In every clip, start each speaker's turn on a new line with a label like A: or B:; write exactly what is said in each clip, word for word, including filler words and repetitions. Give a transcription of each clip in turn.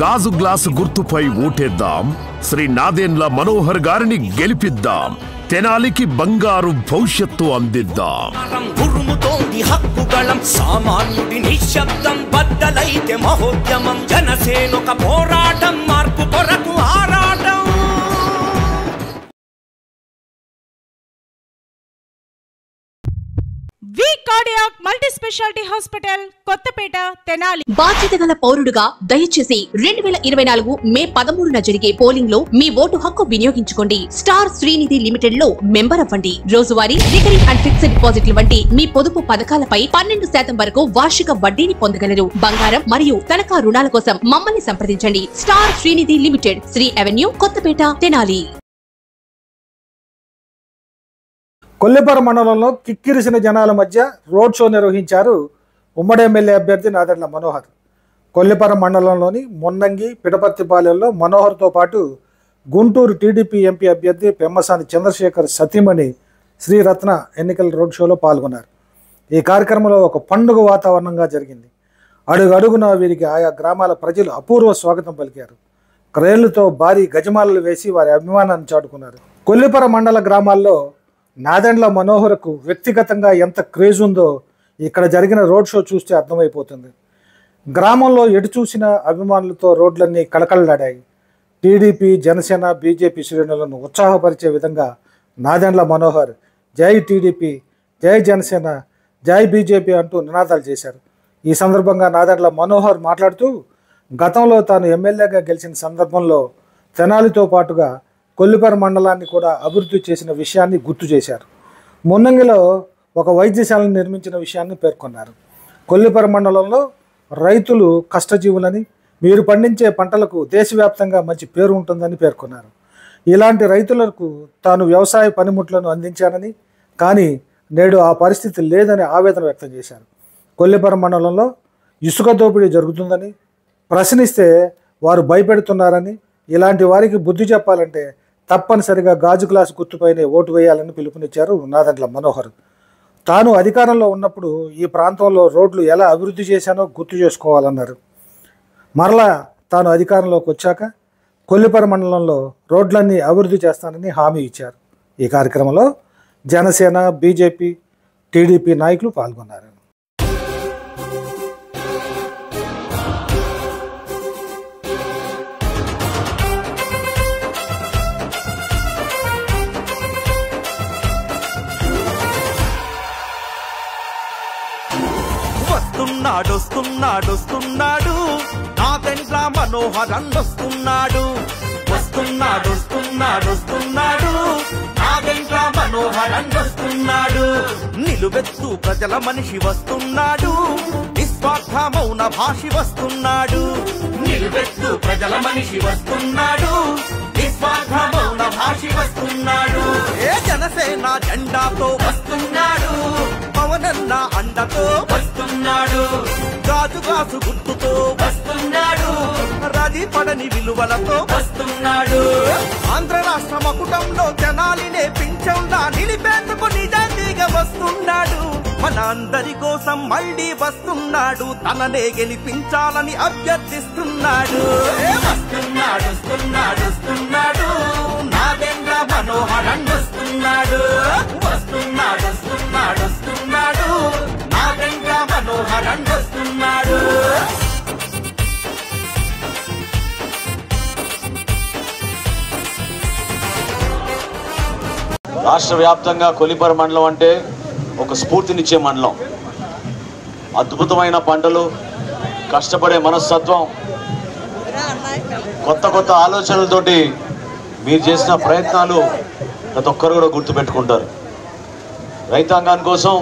A: గాజు గ్లాసు గుర్తుపై ఓటేద్దాం. శ్రీ నాదెండ్ల మనోహర్ గారిని గెలిపిద్దాం. తెనాలికి బంగారు భవిష్యత్తు అందిద్దాం.
B: ఉరుముతోంది హక్కుగళం, సామాన్యుడి నిశ్శబ్దం బద్దలైతే మహోద్యమం. జనసేనొక పోరాటం, మార్పు కొరకు ఆరాటం.
C: V cardiac multi speciality hospital Kothapeta Tenali.
D: బాధ్యత గల పౌరుడుగా దయచేసి రెండు వేల ఇరవై నాలుగు మే పదమూడున జరిగే పోలింగ్ లో మీ ఓటు హక్కు వినియోగించుకోండి. స్టార్ శ్రీనిధి లిమిటెడ్ లో మెంబర్ అవ్వండి. రోజువారీ రికరింగ్ అండ్ ఫిక్స్డ్ డిపాజిట్ల వంటి మీ పొదుపు పథకాలపై పన్నెండు శాతం వరకు వార్షిక వడ్డీని పొందగలరు. బంగారం మరియు తనఖా రుణాల కోసం మమ్మల్ని సంప్రదించండి. Star Srinidhi limited, Sri avenue, Kothapeta, Tenali.
E: Kolliparam మండలంలో కిక్కిరిసిన జనాల మధ్య రోడ్ షో నిర్వహించారు ఉమ్మడి ఎమ్మెల్యే అభ్యర్థి నాదెండ్ల మనోహర్. కొల్లిపరం మండలంలోని మొన్నంగి, పిడపర్తిపాలెంలో మనోహర్తో పాటు గుంటూరు టీడీపీ ఎంపీ అభ్యర్థి పెమ్మసాని చంద్రశేఖర్ సతీమణి శ్రీరత్న ఎన్నికల రోడ్ షోలో పాల్గొన్నారు. ఈ కార్యక్రమంలో ఒక పండుగ వాతావరణంగా జరిగింది. అడుగు అడుగున వీరికి ఆయా గ్రామాల ప్రజలు అపూర్వ స్వాగతం పలికారు. క్రేన్లతో భారీ గజమాలలు వేసి వారి అభిమానాన్ని చాటుకున్నారు. కొల్లిపరం మండల గ్రామాల్లో నాదెండ్ల మనోహర్కు వ్యక్తిగతంగా ఎంత క్రేజ్ ఉందో ఇక్కడ జరిగిన రోడ్ షో చూస్తే అర్థమైపోతుంది. గ్రామంలో ఎటు చూసిన అభిమానులతో రోడ్లన్నీ కళకళలాడాయి. టీడీపీ, జనసేన, బీజేపీ శ్రేణులను ఉత్సాహపరిచే విధంగా నాదెండ్ల మనోహర్ జై టీడీపీ, జై జనసేన, జై బీజేపీ అంటూ నినాదాలు చేశారు. ఈ సందర్భంగా నాదెండ్ల మనోహర్ మాట్లాడుతూ గతంలో తాను ఎమ్మెల్యేగా గెలిచిన సందర్భంలో తెనాలితో పాటుగా కొల్లిపరం మండలాన్ని కూడా అభివృద్ధి చేసిన విషయాన్ని గుర్తు చేశారు. మున్నంగిలో ఒక వైద్యశాలను నిర్మించిన విషయాన్ని పేర్కొన్నారు. కొల్లిపరం మండలంలో రైతులు కష్టజీవులని, మీరు పండించే పంటలకు దేశవ్యాప్తంగా మంచి పేరు ఉంటుందని పేర్కొన్నారు. ఇలాంటి రైతులకు తాను వ్యవసాయ పనిముట్లను అందించానని, కానీ నేడు ఆ పరిస్థితి లేదని ఆవేదన వ్యక్తం చేశారు. కొల్లిపరం మండలంలో ఇసుక దోపిడీ జరుగుతుందని, ప్రశ్నిస్తే వారు భయపెడుతున్నారని, ఇలాంటి వారికి బుద్ధి చెప్పాలంటే తప్పనిసరిగా గాజు గ్లాసు గుర్తుపైనే ఓటు వేయాలని పిలుపునిచ్చారు నాదెండ్ల మనోహర్. తాను అధికారంలో ఉన్నప్పుడు ఈ ప్రాంతంలో రోడ్లు ఎలా అభివృద్ధి చేశానో గుర్తు చేసుకోవాలన్నారు. మరలా తాను అధికారంలోకి వచ్చాక కొల్లిపరం మండలంలో రోడ్లన్నీ అభివృద్ధి చేస్తానని హామీ ఇచ్చారు. ఈ కార్యక్రమంలో జనసేన, బీజేపీ, టీడీపీ నాయకులు పాల్గొన్నారు.
B: వస్తున్నాడొస్తున్నాడొస్తున్నాడు నాదెండ్ల మనోహర్ వస్తున్నాడు. వస్తున్నాడొస్తున్నాడొస్తున్నాడు నాదెండ్ల మనోహర్ వస్తున్నాడు. నిలువెత్తు ప్రజల మనిషి వస్తున్నాడు. నిస్వార్థ మౌన భాషి వస్తున్నాడు. నిలువెత్తు ప్రజల మనిషి వస్తున్నాడు. నిస్వార్థ మౌన భాషి వస్తున్నాడు. ఏ జనసేన జెండాతో వస్తున్నాడు. పవనన్న అండతో వస్తున్నాడు. గాజు గాసు గుర్తుతో వస్తున్నాడు. రది పడని విలువలతో వస్తున్నాడు. ఆంధ్ర రాష్ట్ర మకుటంలో జనాలినే పింఛంలా నిలిపేందుకు నిజాయితీగా వస్తున్నాడు. మన అందరి కోసం మళ్ళీ వస్తున్నాడు. తననే గెలిపించాలని అభ్యర్థిస్తున్నాడు. వస్తున్నాడు వస్తున్నాడు వస్తున్నాడు నాదెండ్ల మనోహర్ వస్తున్నాడు. వస్తున్నాడు వస్తున్నాడు వస్తున్నాడు నాదెండ్ల మనోహర్ వస్తున్నాడు.
F: రాష్ట్ర వ్యాప్తంగా కొల్లిపరం మండలం అంటే ఒక స్ఫూర్తినిచ్చే మండలం. అద్భుతమైన పంటలు, కష్టపడే మనస్తత్వం, కొత్త కొత్త ఆలోచనలతోటి మీరు చేసిన ప్రయత్నాలు ప్రతి ఒక్కరు కూడా గుర్తుపెట్టుకుంటారు. రైతాంగాని కోసం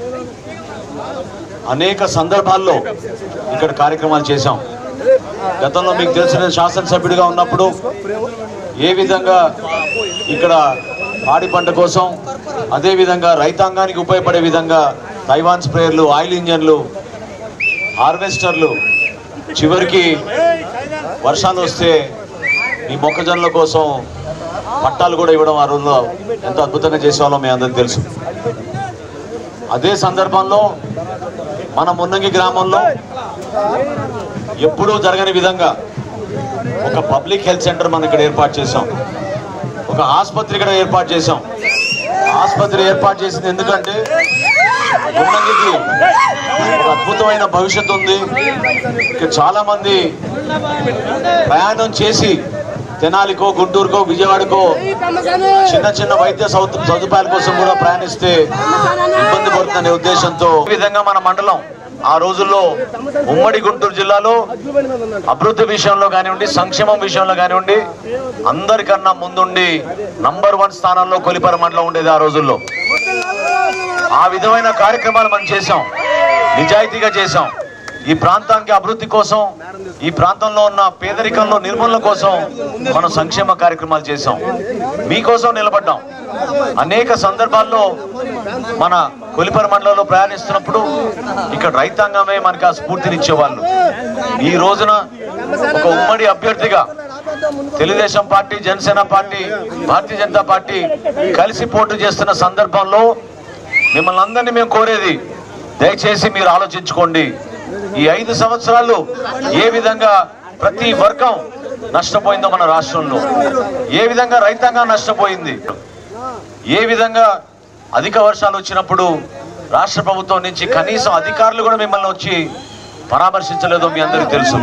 F: అనేక సందర్భాల్లో ఇక్కడ కార్యక్రమాలు చేశాం. గతంలో మీకు తెలిసిన శాసనసభ్యుడిగా ఉన్నప్పుడు ఏ విధంగా ఇక్కడ పాడి పంట కోసం, అదేవిధంగా రైతాంగానికి ఉపయోగపడే విధంగా తైవాన్ స్ప్రేయర్లు, ఆయిల్ ఇంజన్లు, హార్వెస్టర్లు, చివరికి వర్షాలు వస్తే ఈ మొక్కజొన్నల కోసం పట్టాలు కూడా ఇవ్వడం ఆ రోజుల్లో ఎంతో అద్భుతంగా చేసేవాళ్ళం మీ అందరికీ తెలుసు. అదే సందర్భంలో మన మున్నంగి గ్రామంలో ఎప్పుడూ జరగని విధంగా ఒక పబ్లిక్ హెల్త్ సెంటర్ మనం ఇక్కడ ఏర్పాటు చేసాం, ఒక ఆసుపత్రి ఇక్కడ ఏర్పాటు చేసాం. ఆసుపత్రి ఏర్పాటు చేసింది ఎందుకంటే గుమ్మంగికి ఒక అద్భుతమైన భవిష్యత్తు ఉంది. ఇక్కడ చాలా మంది ప్రయాణం చేసి తెనాలికో, గుంటూరుకో, విజయవాడకో చిన్న చిన్న వైద్య సదుపాయాల కోసం కూడా ప్రయాణిస్తే ఇబ్బంది పడుతుందనే ఉద్దేశంతో ఈ విధంగా మన మండలం ఆ రోజుల్లో ఉమ్మడి గుంటూరు జిల్లాలో అభివృద్ధి విషయంలో కానివ్వండి, సంక్షేమం విషయంలో కానివ్వండి అందరికన్నా ముందుండి నంబర్ వన్ స్థానంలో కొలిపర మండలం ఉండేది ఆ రోజుల్లో. ఆ విధమైన కార్యక్రమాలు మనం చేశాం, నిజాయితీగా చేశాం. ఈ ప్రాంతానికి అభివృద్ధి కోసం, ఈ ప్రాంతంలో ఉన్న పేదరికంలో నిర్మూలన కోసం మనం సంక్షేమ కార్యక్రమాలు చేశాం, మీకోసం నిలబడ్డాం. అనేక సందర్భాల్లో మన కొలిపర మండలంలో ప్రయాణిస్తున్నప్పుడు ఇక్కడ రైతాంగమే మనకు ఆ స్ఫూర్తినిచ్చేవాళ్ళు. ఈ రోజున ఒక ఉమ్మడి అభ్యర్థిగా Telugu Desam party, Janasena party, Bharatiya Janata party కలిసి పోటీ చేస్తున్న సందర్భంలో మిమ్మల్ని అందరినీ మేము కోరేది, దయచేసి మీరు ఆలోచించుకోండి. ఈ ఐదు సంవత్సరాలు ఏ విధంగా ప్రతి వర్గం నష్టపోయిందో మన రాష్ట్రంలో, ఏ విధంగా రైతాంగం నష్టపోయింది, ఏ విధంగా అధిక వర్షాలు వచ్చినప్పుడు రాష్ట్ర ప్రభుత్వం నుంచి కనీసం అధికారులు కూడా మిమ్మల్ని వచ్చి పరామర్శించలేదో మీ అందరికీ తెలుసు.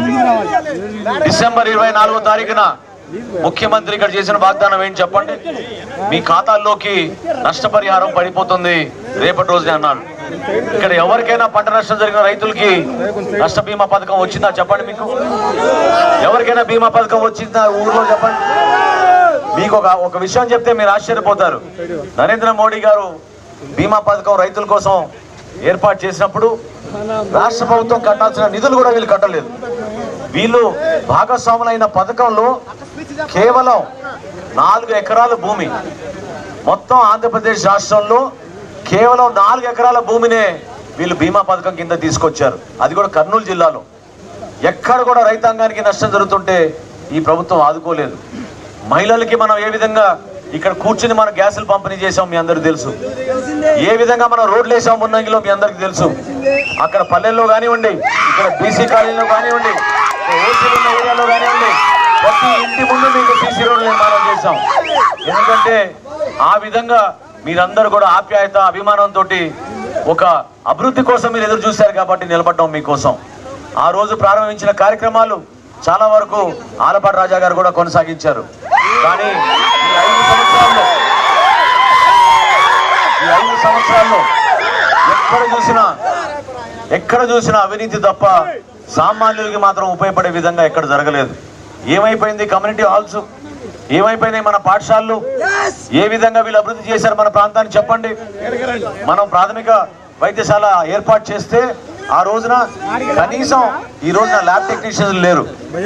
F: డిసెంబర్ ఇరవై నాలుగో తారీఖున ముఖ్యమంత్రి ఇక్కడ చేసిన వాగ్దానం ఏంటి చెప్పండి? మీ ఖాతాల్లోకి నష్టపరిహారం పడిపోతుంది రేపటి రోజునే అన్నాడు. ఇక్కడ ఎవరికైనా పంట నష్టం జరిగిన రైతులకి నష్ట బీమా పథకం వచ్చిందా చెప్పండి? మీకు ఎవరికైనా బీమా పథకం వచ్చిందా ఊర్లో చెప్పండి? మీకు ఒక ఒక విషయం చెప్తే మీరు ఆశ్చర్యపోతారు. నరేంద్ర మోడీ గారు బీమా పథకం రైతుల కోసం ఏర్పాటు చేసినప్పుడు రాష్ట్ర ప్రభుత్వం కట్టాల్సిన నిధులు కూడా వీళ్ళు కట్టలేదు. వీళ్ళు భాగస్వాములైన పథకంలో కేవలం నాలుగు ఎకరాల భూమి, మొత్తం ఆంధ్రప్రదేశ్ రాష్ట్రంలో కేవలం నాలుగు ఎకరాల భూమినే వీళ్ళు బీమా పథకం కింద తీసుకొచ్చారు. అది కూడా కర్నూలు జిల్లాలో. ఎక్కడ కూడా రైతాంగానికి నష్టం జరుగుతుంటే ఈ ప్రభుత్వం ఆదుకోలేదు. మహిళలకి మనం ఏ విధంగా ఇక్కడ కూర్చుని మనం గ్యాసులు పంపిణీ చేసాం మీ అందరికీ తెలుసు. ఏ విధంగా మనం రోడ్లు వేసాం మున్నంగిలో మీ అందరికీ తెలుసు. అక్కడ పల్లెల్లో కానివ్వండి, ఇక్కడ బీసీ కాలనీలో కానివ్వండి, ఓసీలు ఉన్న ఏరియాలో కానివ్వండి, ప్రతి ఇంటి ముందు మీకు సీసీ రోడ్లు నిర్మాణం చేశాం. ఎందుకంటే ఆ విధంగా మీరందరూ కూడా ఆప్యాయత, అభిమానంతో ఒక అభివృద్ధి కోసం మీరు ఎదురు చూశారు కాబట్టి నిలబడ్డాం మీకోసం. ఆ రోజు ప్రారంభించిన కార్యక్రమాలు చాలా వరకు ఆలపాటి రాజా గారు కూడా కొనసాగించారు. కానీ ఈ ఐదు సంవత్సరాల్లో ఈ ఐదు సంవత్సరాల్లో ఎక్కడ చూసినా ఎక్కడ చూసినా అవినీతి తప్ప సామాన్యులకి మాత్రం ఉపయోగపడే విధంగా ఎక్కడ జరగలేదు. ఏమైపోయింది కమ్యూనిటీ హాల్స్, ఏమైపోయినాయి మన పాఠశాలలు, ఏ విధంగా వీళ్ళు అభివృద్ధి చేశారు మన ప్రాంతాన్ని చెప్పండి? మనం ప్రాథమిక వైద్యశాల ఏర్పాటు చేస్తే ఆ రోజున కనీసం ఈ రోజున ల్యాబ్ టెక్నీషియన్స్ లేరు,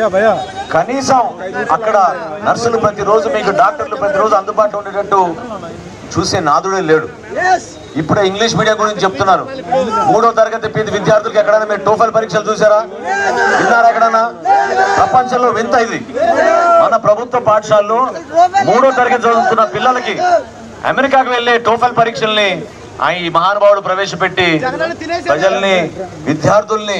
F: కనీసం అక్కడ నర్సులు ప్రతిరోజు మీకు డాక్టర్లు ప్రతిరోజు అందుబాటులో ఉండేటట్టు చూసే నాదుడే లేడు. ఇప్పుడే ఇంగ్లీష్ మీడియం గురించి చెప్తున్నారు. మూడో తరగతి పేద విద్యార్థులకు ఎక్కడైనా మీరు టోఫెల్ పరీక్షలు చూసారా? విన్నారా ఎక్కడన్నా? ప్రపంచంలో వింత ఇది. మన ప్రభుత్వ పాఠశాలలో మూడో తరగతి చదువుతున్న పిల్లలకి అమెరికాకు వెళ్లే టోఫెల్ పరీక్షల్ని ఈ మహానుభావుడు ప్రవేశపెట్టి ప్రజల్ని, విద్యార్థుల్ని,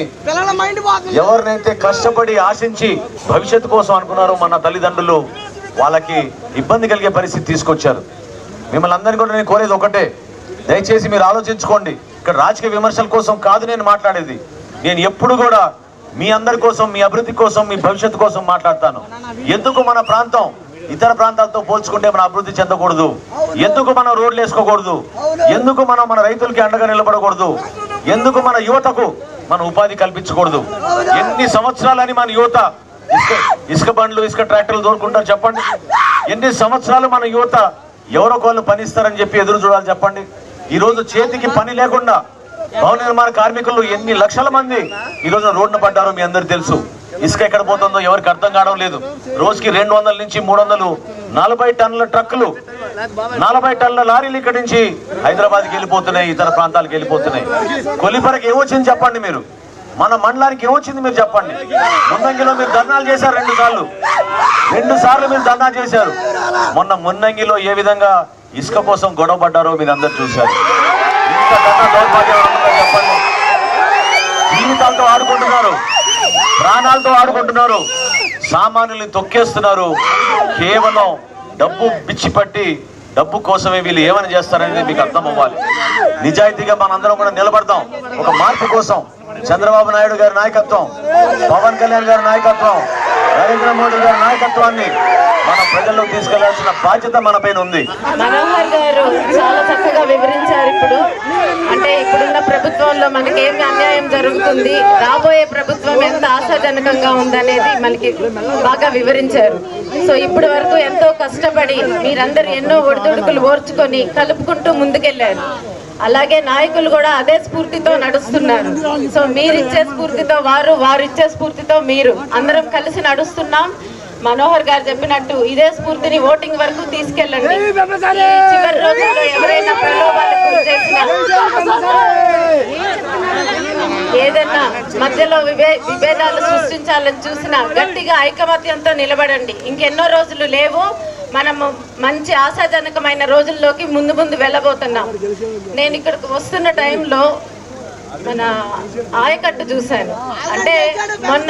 F: ఎవరినైతే కష్టపడి ఆశించి భవిష్యత్తు కోసం అనుకున్నారో మన తల్లిదండ్రులు, వాళ్ళకి ఇబ్బంది కలిగే పరిస్థితి తీసుకొచ్చారు. మిమ్మల్ని అందరినీ కూడా నేను కోరేది ఒకటే, దయచేసి మీరు ఆలోచించుకోండి. ఇక్కడ రాజకీయ విమర్శల కోసం కాదు నేను మాట్లాడేది. నేను ఎప్పుడు కూడా మీ అందరి కోసం, మీ అభివృద్ధి కోసం, మీ భవిష్యత్తు కోసం మాట్లాడతాను. ఎందుకు మన ప్రాంతం ఇతర ప్రాంతాలతో పోల్చుకుంటే మనం అభివృద్ధి చెందకూడదు? ఎందుకు మనం రోడ్లు వేసుకోకూడదు? ఎందుకు మనం మన రైతులకి అండగా నిలబడకూడదు? ఎందుకు మన యువతకు మన ఉపాధి కల్పించకూడదు? ఎన్ని సంవత్సరాలని మన యువత ఇసుక ఇసుక బండ్లు, ఇసుక ట్రాక్టర్లు దోరుకుంటారు చెప్పండి? ఎన్ని సంవత్సరాలు మన యువత ఎవరో కోళ్ళు పనిస్తారని చెప్పి ఎదురు చూడాలి చెప్పండి? ఈ రోజు చేతికి పని లేకుండా భవన నిర్మాణ కార్మికులు ఎన్ని లక్షల మంది ఈ రోజు రోడ్డున పడ్డారో మీ అందరికీ తెలుసు. ఇసుక ఎక్కడ పోతుందో ఎవరికి అర్థం కావడం లేదు. రోజుకి రెండు వందల నుంచి మూడు వందలు నలభై టన్నుల ట్రక్కులు, నలభై టన్నుల లారీలు ఇక్కడి నుంచి హైదరాబాద్కి వెళ్ళిపోతున్నాయి, ఇతర ప్రాంతాలకు వెళ్ళిపోతున్నాయి. కొలిపరకు ఏమొచ్చింది చెప్పండి? మీరు మన మండలానికి ఏమొచ్చింది మీరు చెప్పండి? మున్నంగిలో మీరు ధర్నాలు చేశారు రెండు సార్లు రెండు సార్లు మీరు ధర్నా చేశారు. మొన్న మున్నంగిలో ఏ విధంగా ఇసుక కోసం గొడవ పడ్డారో మీరు అందరు చూశారు. ఇంతకన్నా దౌర్భాగ్యం ఉంటుందో చెప్పండి? జీవితాలతో ఆడుకుంటున్నారు, ప్రాణాలతో ఆడుకుంటున్నారు, సామాన్యుల్ని తొక్కేస్తున్నారు. కేవలం డబ్బు పిచ్చి పట్టి డబ్బు కోసమే వీళ్ళు ఏమని చేస్తారనేది మీకు అర్థం అవ్వాలి. నిజాయితీగా మనందరం కూడా నిలబడతాం ఒక మార్పు కోసం. చంద్రబాబు నాయుడు గారి నాయకత్వం, పవన్ కళ్యాణ్ గారి నాయకత్వం, నరేంద్ర మోడీ గారి నాయకత్వాన్ని మన ప్రజల్లో తీసుకెళ్లాల్సిన బాధ్యత మన పైన ఉంది.
G: మనోహర్ గారు చాలా చక్కగా వివరించారు. ఇప్పుడు అంటే ఇప్పుడున్న ప్రభుత్వంలో మనకి ఏమి అన్యాయం జరుగుతుంది, రాబోయే ప్రభుత్వం ఎంత ఆశాజనకంగా ఉందనేది మనకి బాగా వివరించారు. సో ఇప్పటి వరకు ఎంతో కష్టపడి మీరందరూ ఎన్నో ఒడిదుడుకులు ఓర్చుకొని కలుపుకుంటూ ముందుకెళ్లారు. అలాగే నాయకులు కూడా అదే స్ఫూర్తితో నడుస్తున్నారు. సో మీరిచ్చే స్ఫూర్తితో వారు, వారు ఇచ్చే స్ఫూర్తితో మీరు, అందరం కలిసి నడుస్తున్నాం. మనోహర్ గారు చెప్పినట్టు ఇదే స్ఫూర్తిని ఓటింగ్ వరకు తీసుకెళ్ళండి. చివరి రోజుల్లో ఎవరైనా ప్రలోభాలకు గురి చేసినా, ఏదైనా మధ్యలో విభే విభేదాలు సృష్టించాలని చూసినా గట్టిగా ఐకమత్యంతో నిలబడండి. ఇంకెన్నో రోజులు లేవు, మనము మంచి ఆశాజనకమైన రోజుల్లోకి ముందు ముందు వెళ్ళబోతున్నాం. నేను ఇక్కడికి వస్తున్న టైంలో మన ఆయకట్టు చూశాను. అంటే మొన్న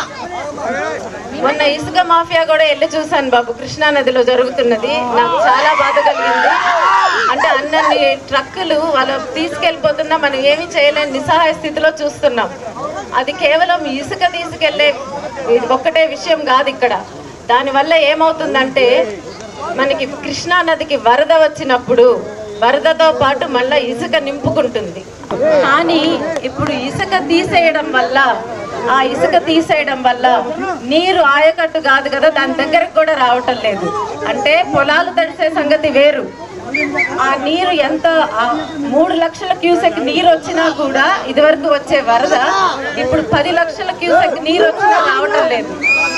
G: మొన్న ఇసుక మాఫియా కూడా వెళ్ళి చూశాను బాబు, కృష్ణా నదిలో జరుగుతున్నది. నాకు చాలా బాధ కలిగింది. అంటే అన్నన్ని ట్రక్కులు వాళ్ళు తీసుకెళ్ళిపోతున్నా మనం ఏమీ చేయలేని నిస్సహాయ స్థితిలో చూస్తున్నాం. అది కేవలం ఇసుక తీసుకెళ్లే ఒక్కటే విషయం కాదు ఇక్కడ. దానివల్ల ఏమవుతుందంటే మనకి కృష్ణా నదికి వరద వచ్చినప్పుడు వరదతో పాటు మళ్ళీ ఇసుక నింపుకుంటుంది. కానీ ఇప్పుడు ఇసుక తీసేయడం వల్ల ఆ ఇసుక తీసేయడం వల్ల నీరు ఆయకట్టు కాదు కదా, దాని దగ్గరకు కూడా రావటం లేదు. అంటే పొలాలు తడిసే సంగతి వేరు, ఆ నీరు ఎంత మూడు లక్షల క్యూసెక్ నీరు వచ్చినా కూడా ఇదివరకు వచ్చే వరద ఇప్పుడు పది లక్షల క్యూసెక్ నీరు వచ్చినా రావటం లేదు.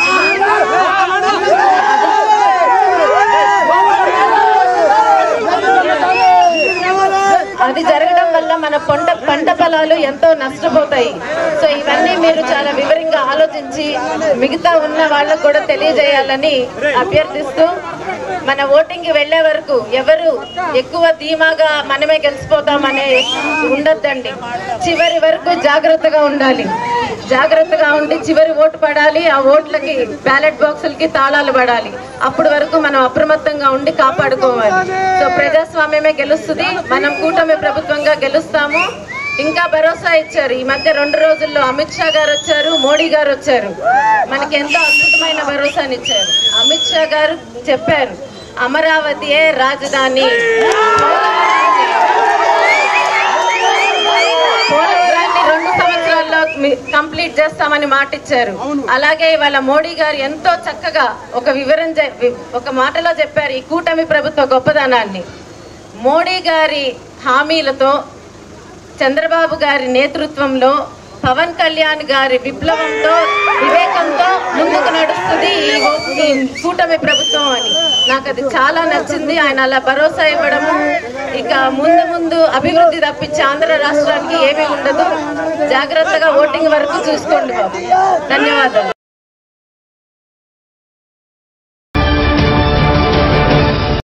G: అది జరగడం వల్ల మన పంట పంట పొలాలు ఎంతో నష్టపోతాయి. సో ఇవన్నీ మీరు చాలా వివరంగా ఆలోచించి మిగతా ఉన్న వాళ్ళకు కూడా తెలియజేయాలని అభ్యర్థిస్తూ, మన ఓటింగ్ కి వెళ్లే వరకు ఎవరు ఎక్కువ ధీమాగా మనమే గెలిచిపోతామనే ఉండొద్దండి. చివరి వరకు జాగ్రత్తగా ఉండాలి. జాగ్రత్తగా ఉండి చివరి ఓటు పడాలి. ఆ ఓట్లకి బ్యాలెట్ బాక్సులకి తాళాలు పడాలి. అప్పటి వరకు మనం అప్రమత్తంగా ఉండి కాపాడుకోవాలి. సో ప్రజాస్వామ్యమే గెలుస్తుంది, మనం కూటమి ప్రభుత్వంగా గెలుస్తాము. ఇంకా భరోసా ఇచ్చారు. ఈ మధ్య రెండు రోజుల్లో అమిత్ షా గారు వచ్చారు, మోడీ గారు వచ్చారు, మనకి ఎంతో అద్భుతమైన భరోసాని ఇచ్చారు. అమిత్ షా గారు చెప్పారు, అమరావతియే రాజధాని, పోలవరాన్ని రెండు సంవత్సరాల్లో కంప్లీట్ చేస్తామని మాట ఇచ్చారు. అలాగే ఇవాళ మోడీ గారు ఎంతో చక్కగా ఒక వివరణ ఒక మాటలో చెప్పారు ఈ కూటమి ప్రభుత్వ గొప్పదనాన్ని. మోడీ గారి హామీలతో, చంద్రబాబు గారి నేతృత్వంలో, పవన్ కళ్యాణ్ గారి విప్లవంతో, వివేకంతో ముందుకు నడుస్తుంది ఈ కూటమి ప్రభుత్వం అని నాకు అది చాలా నచ్చింది. ఆయన అలా భరోసా ఇవ్వడము. ఇక ముందు ముందు అభివృద్ధి తప్పించి ఆంధ్ర రాష్ట్రానికి ఏమీ ఉండదు. జాగ్రత్తగా ఓటింగ్ వరకు చూసుకోండి బాబు. ధన్యవాదాలు.